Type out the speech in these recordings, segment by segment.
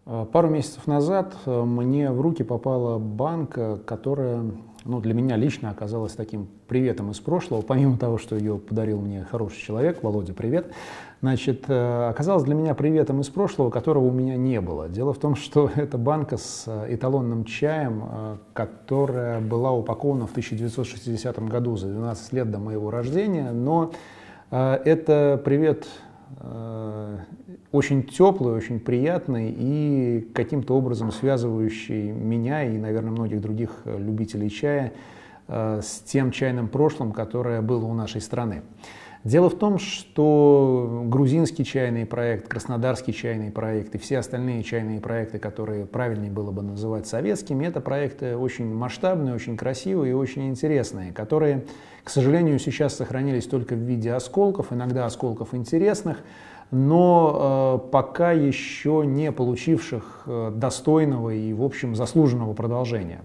Пару месяцев назад мне в руки попала банка, которая для меня лично оказалась таким приветом из прошлого, помимо того, что ее подарил мне хороший человек, Володя, привет, оказалась для меня приветом из прошлого, которого у меня не было. Дело в том, что это банка с эталонным чаем, которая была упакована в 1960 году, за 12 лет до моего рождения, но это привет очень теплый, очень приятный и каким-то образом связывающий меня и, наверное, многих других любителей чая с тем чайным прошлым, которое было у нашей страны. Дело в том, что грузинский чайный проект, краснодарский чайный проект и все остальные чайные проекты, которые правильнее было бы называть советскими, это проекты очень масштабные, очень красивые и очень интересные, которые, к сожалению, сейчас сохранились только в виде осколков, иногда осколков интересных, но пока еще не получивших достойного и, в общем, заслуженного продолжения.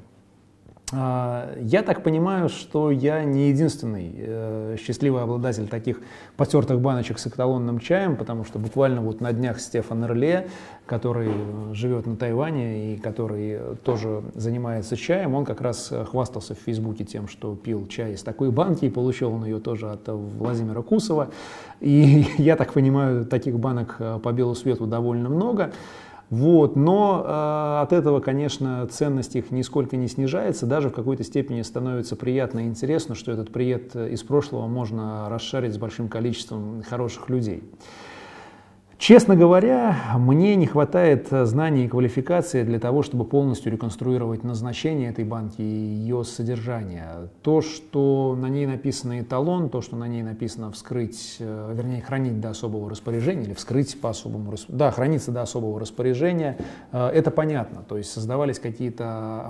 Я так понимаю, что я не единственный счастливый обладатель таких потертых баночек с эталонным чаем, потому что буквально вот на днях Стефан Эрле, который живет на Тайване и который тоже занимается чаем, он как раз хвастался в Фейсбуке тем, что пил чай из такой банки, и получил он ее тоже от Владимира Кусова. И я так понимаю, таких банок по белу свету довольно много. Но от этого, конечно, ценность их нисколько не снижается, даже в какой-то степени становится приятно и интересно, что этот привет из прошлого можно расшарить с большим количеством хороших людей. Честно говоря, мне не хватает знаний и квалификации для того, чтобы полностью реконструировать назначение этой банки и ее содержание. То, что на ней написано эталон, то, что на ней написано вскрыть, вернее, хранить до особого распоряжения, или вскрыть по особому распоряжению, да, хранится до особого распоряжения, это понятно. То есть создавались какие-то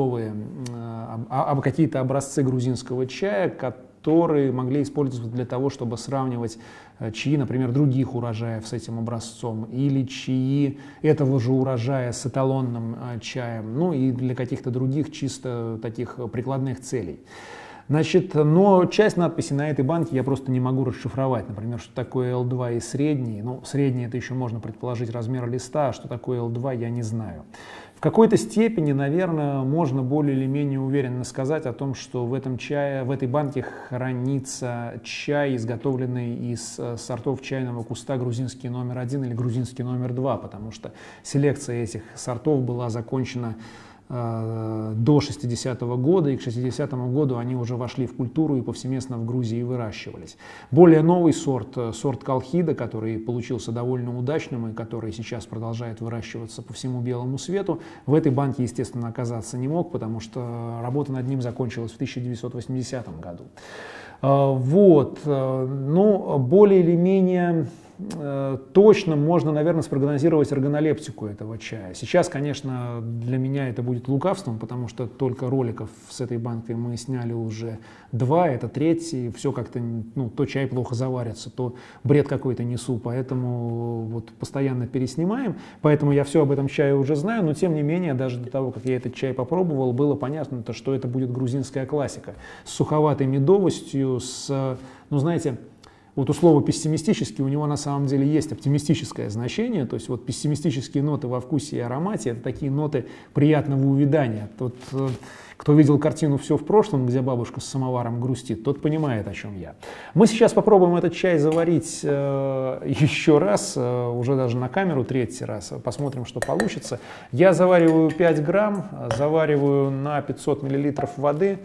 какие-то образцы грузинского чая, которые могли использоваться для того, чтобы сравнивать чаи, например, других урожаев с этим образцом, или чаи этого же урожая с эталонным чаем, и для каких-то других чисто таких прикладных целей. Но часть надписи на этой банке я просто не могу расшифровать. Например, что такое L2 и средний. Средний — это еще можно предположить размер листа, а что такое L2, я не знаю. В какой-то степени, наверное, можно более или менее уверенно сказать о том, что в этой банке хранится чай, изготовленный из сортов чайного куста грузинский номер 1 или грузинский номер 2, потому что селекция этих сортов была закончена до 60-го года, и к 60-му году они уже вошли в культуру и повсеместно в Грузии выращивались. Более новый сорт Колхида, который получился довольно удачным и который сейчас продолжает выращиваться по всему белому свету, в этой банке, естественно, оказаться не мог, потому что работа над ним закончилась в 1980 году. Более или менее точно можно, наверное, спрогнозировать органолептику этого чая. Сейчас, конечно, для меня это будет лукавством, потому что только роликов с этой банкой мы сняли уже 2, это 3, все как-то, то чай плохо заварится, то бред какой-то несу, поэтому постоянно переснимаем, поэтому я все об этом чае уже знаю, но тем не менее, даже до того, как я этот чай попробовал, было понятно, что это будет грузинская классика, с суховатой медовостью, у слова «пессимистический» у него на самом деле есть оптимистическое значение, то есть пессимистические ноты во вкусе и аромате — это такие ноты приятного увядания. Кто видел картину «Все в прошлом», где бабушка с самоваром грустит, тот понимает, о чем я. Мы сейчас попробуем этот чай заварить еще раз, уже даже на камеру 3-й раз, посмотрим, что получится. Я завариваю 5 грамм, завариваю на 500 миллилитров воды,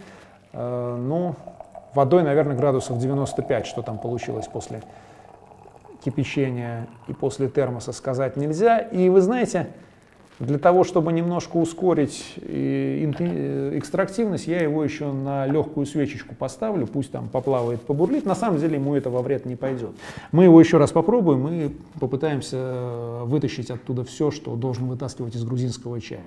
водой, наверное, градусов 95, что там получилось после кипячения и после термоса, сказать нельзя. И вы знаете, для того, чтобы немножко ускорить экстрактивность, я его еще на легкую свечечку поставлю, пусть там поплавает, побурлит. На самом деле ему это во вред не пойдет. Мы его еще раз попробуем и попытаемся вытащить оттуда все, что должен вытаскивать из грузинского чая.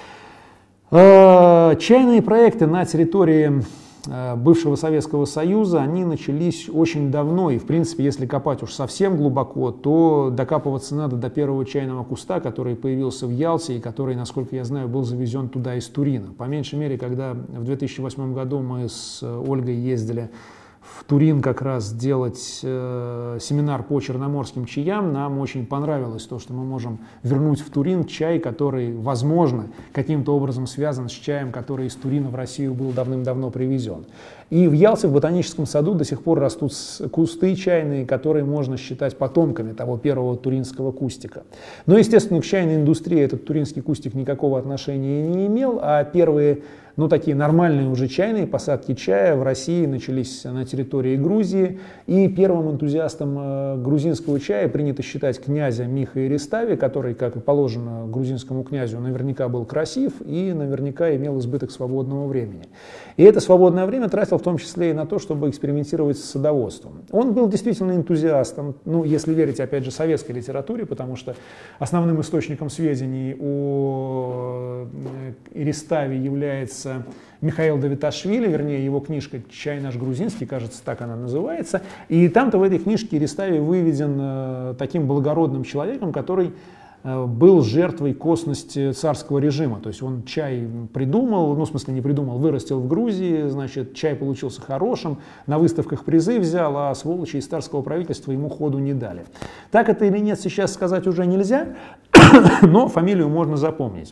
Чайные проекты на территории бывшего Советского Союза, они начались очень давно, и в принципе, если копать уж совсем глубоко, то докапываться надо до первого чайного куста, который появился в Ялте и который, насколько я знаю, был завезен туда из Турина. По меньшей мере, когда в 2008 году мы с Ольгой ездили в Турин как раз делать семинар по черноморским чаям. Нам очень понравилось то, что мы можем вернуть в Турин чай, который, возможно, каким-то образом связан с чаем, который из Турина в Россию был давным-давно привезен. И в Ялте, в ботаническом саду, до сих пор растут кусты чайные, которые можно считать потомками того первого туринского кустика. Но, естественно, к чайной индустрии этот туринский кустик никакого отношения не имел, а первые, ну, такие нормальные уже чайные посадки чая в России начались на территории Грузии, и первым энтузиастом грузинского чая принято считать князя Миха Иристави, который, как и положено грузинскому князю, наверняка был красив и наверняка имел избыток свободного времени. И это свободное время тратил в том числе и на то, чтобы экспериментировать с садоводством. Он был действительно энтузиастом, ну, если верить, опять же, советской литературе, потому что основным источником сведений о Ириставе является Михаил Давиташвили, вернее, его книжка «Чай наш грузинский», кажется, так она называется. И там-то в этой книжке Иристави выведен таким благородным человеком, который был жертвой косности царского режима. То есть он чай придумал, ну, в смысле не придумал, вырастил в Грузии, значит, чай получился хорошим, на выставках призы взял, а сволочи из царского правительства ему ходу не дали. Так это или нет, сейчас сказать уже нельзя, но фамилию можно запомнить.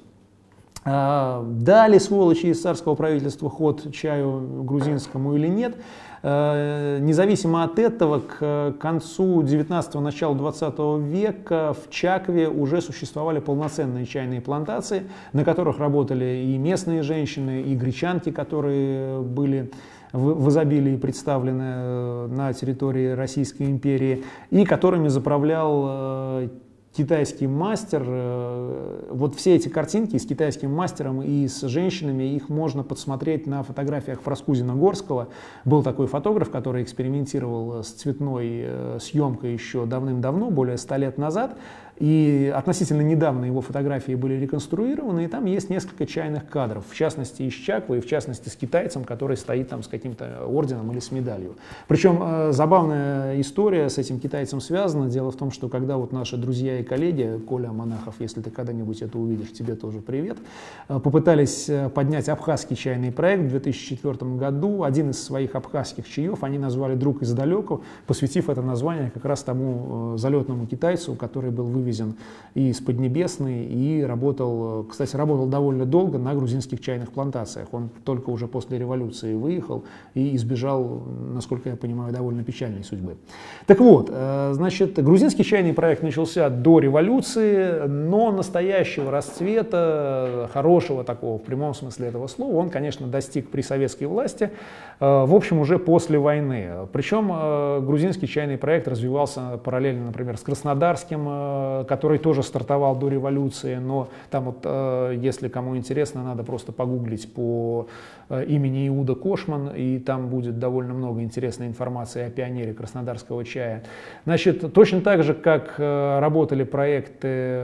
Дали сволочи из царского правительства ход чаю грузинскому или нет, независимо от этого, к концу 19-го, началу 20 века в Чакве уже существовали полноценные чайные плантации, на которых работали и местные женщины, и гречанки, которые были в изобилии представлены на территории Российской империи, и которыми заправлял китайский мастер. Вот все эти картинки с китайским мастером и с женщинами, их можно подсмотреть на фотографиях Проскузина-Горского. Был такой фотограф, который экспериментировал с цветной съемкой еще давным-давно, более 100 лет назад. И относительно недавно его фотографии были реконструированы, и там есть несколько чайных кадров, в частности из Чаквы, и в частности с китайцем, который стоит там с каким-то орденом или с медалью. Причем забавная история с этим китайцем связана. Дело в том, что когда вот наши друзья и коллеги, Коля Монахов, если ты когда-нибудь это увидишь, тебе тоже привет, попытались поднять абхазский чайный проект в 2004 году, один из своих абхазских чаев они назвали «Друг издалеку», посвятив это название как раз тому залетному китайцу, который был вывезен и из Поднебесной, и работал, кстати, работал довольно долго на грузинских чайных плантациях. Он только уже после революции выехал и избежал, насколько я понимаю, довольно печальной судьбы. Так вот, значит, грузинский чайный проект начался до революции, но настоящего расцвета, хорошего такого в прямом смысле этого слова, он, конечно, достиг при советской власти, в общем, уже после войны. Причем грузинский чайный проект развивался параллельно, например, с краснодарским, который тоже стартовал до революции, но там вот, если кому интересно, надо просто погуглить по имени Иуда Кошман, и там будет довольно много интересной информации о пионере краснодарского чая. Значит, точно так же, как работали проекты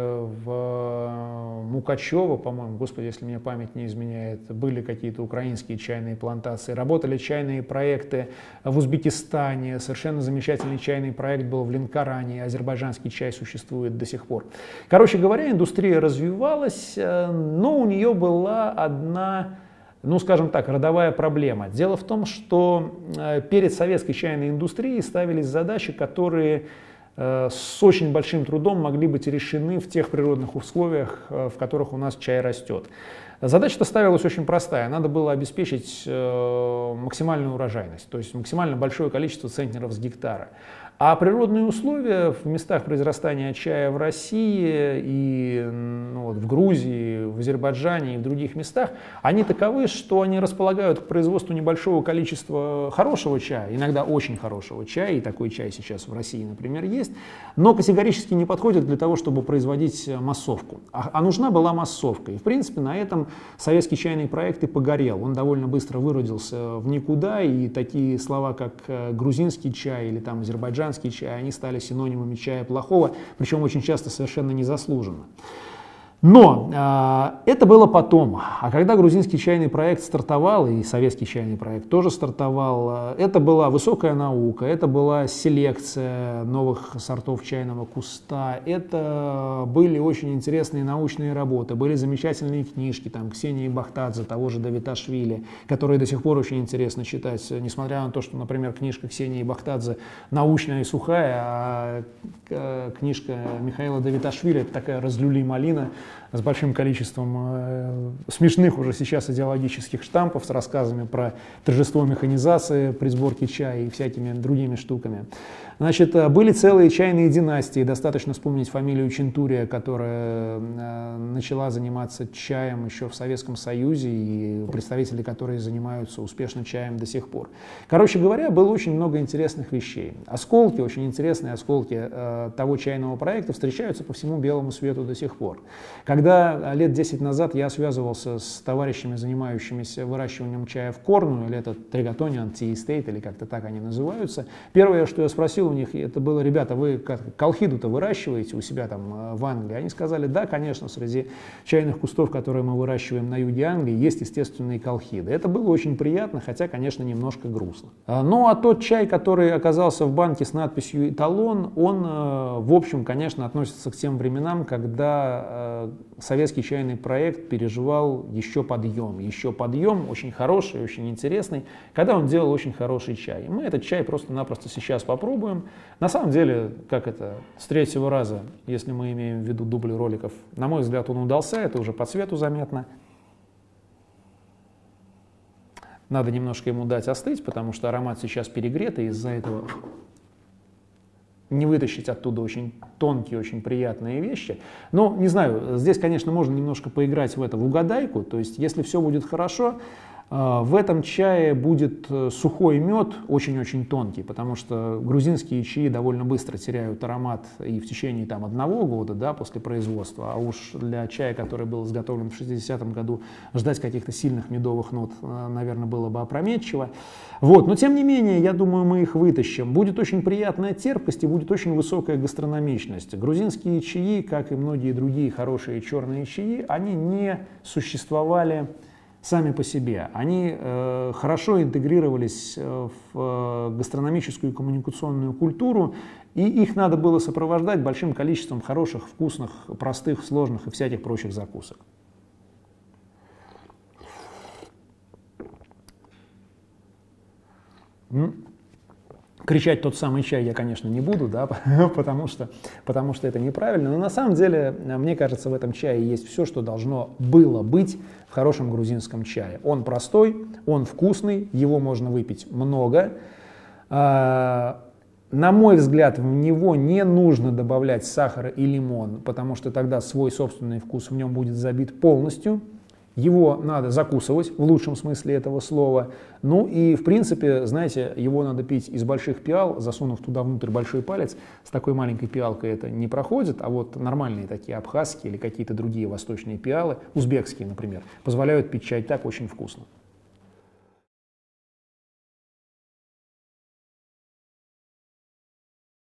в Мукачево, по-моему, господи, если мне память не изменяет, были какие-то украинские чайные плантации, работали чайные проекты в Узбекистане, совершенно замечательный чайный проект был в Ленкоране, азербайджанский чай существует до сих пор. Короче говоря, индустрия развивалась, но у нее была одна, ну, скажем так, родовая проблема. Дело в том, что перед советской чайной индустрией ставились задачи, которые с очень большим трудом могли быть решены в тех природных условиях, в которых у нас чай растет. Задача-то ставилась очень простая. Надо было обеспечить максимальную урожайность, то есть максимально большое количество центнеров с гектара. А природные условия в местах произрастания чая в России и вот, в Грузии, в Азербайджане и в других местах, они таковы, что они располагают к производству небольшого количества хорошего чая, иногда очень хорошего чая, и такой чай сейчас в России, например, есть, но категорически не подходит для того, чтобы производить массовку. А нужна была массовка. И, в принципе, на этом советский чайный проект и погорел. Он довольно быстро выродился в никуда, и такие слова, как грузинский чай или там азербайджанский чай, они стали синонимами чая плохого, причем очень часто совершенно незаслуженно. Но это было потом. А когда грузинский чайный проект стартовал, и советский чайный проект тоже стартовал, это была высокая наука, это была селекция новых сортов чайного куста, это были очень интересные научные работы, были замечательные книжки, там, Ксении Бахтадзе, того же Давиташвили, которые до сих пор очень интересно читать, несмотря на то, что, например, книжка Ксении Бахтадзе научная и сухая, а книжка Михаила Давиташвили — это такая разлюли-малина, с большим количеством смешных уже сейчас идеологических штампов, с рассказами про торжество механизации при сборке чая и всякими другими штуками. Значит, были целые чайные династии. Достаточно вспомнить фамилию Чинтурия, которая начала заниматься чаем еще в Советском Союзе, и представители которой занимаются успешно чаем до сих пор. Короче говоря, было очень много интересных вещей. Осколки, очень интересные осколки того чайного проекта встречаются по всему белому свету до сих пор. Когда лет 10 назад я связывался с товарищами, занимающимися выращиванием чая в Корну, или это Триготониан Tea Estate, или как-то так они называются, первое, что я спросил у них, это было: ребята, вы колхиду-то выращиваете у себя там в Англии? Они сказали: да, конечно, среди чайных кустов, которые мы выращиваем на юге Англии, есть естественные колхиды. Это было очень приятно, хотя, конечно, немножко грустно. Ну, а тот чай, который оказался в банке с надписью «Эталон», он, в общем, конечно, относится к тем временам, когда советский чайный проект переживал еще подъем, очень хороший, очень интересный, когда он делал очень хороший чай. Мы этот чай просто-напросто сейчас попробуем. На самом деле, как это, с третьего раза, если мы имеем в виду дубли роликов, на мой взгляд, он удался, это уже по цвету заметно. Надо немножко ему дать остыть, потому что аромат сейчас перегретый, из-за этого не вытащить оттуда очень тонкие, очень приятные вещи. Но, не знаю, здесь, конечно, можно немножко поиграть в угадайку, то есть, если все будет хорошо, в этом чае будет сухой мед, очень-очень тонкий, потому что грузинские чаи довольно быстро теряют аромат и в течение там 1 года, да, после производства, а уж для чая, который был изготовлен в 60-м году, ждать каких-то сильных медовых нот, наверное, было бы опрометчиво. Вот. Но, тем не менее, я думаю, мы их вытащим. Будет очень приятная терпкость и будет очень высокая гастрономичность. Грузинские чаи, как и многие другие хорошие черные чаи, они не существовали сами по себе. Они хорошо интегрировались в гастрономическую и коммуникационную культуру, и их надо было сопровождать большим количеством хороших, вкусных, простых, сложных и всяких прочих закусок. Кричать тот самый чай я, конечно, не буду, да, потому что это неправильно. Но на самом деле, мне кажется, в этом чае есть все, что должно было быть в хорошем грузинском чае. Он простой, он вкусный, его можно выпить много. На мой взгляд, в него не нужно добавлять сахара и лимон, потому что тогда свой собственный вкус в нем будет забит полностью. Его надо закусывать, в лучшем смысле этого слова. Ну и, в принципе, знаете, его надо пить из больших пиал, засунув туда внутрь большой палец. С такой маленькой пиалкой это не проходит, а вот нормальные такие абхазские или какие-то другие восточные пиалы, узбекские, например, позволяют пить чай так очень вкусно.